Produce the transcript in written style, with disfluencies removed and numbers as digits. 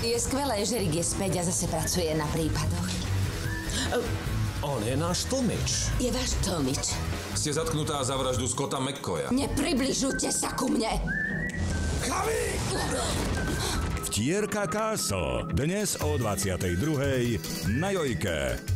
Je skvelé, že Rick je späť a zase pracuje na prípadoch. On je náš tlmič. Je váš tlmič. Ste zatknutá za vraždu Scotta McCoya. Nepribližujte sa ku mne! Chlavík! Vtierka Castle. Dnes o 22:00 na Jojke.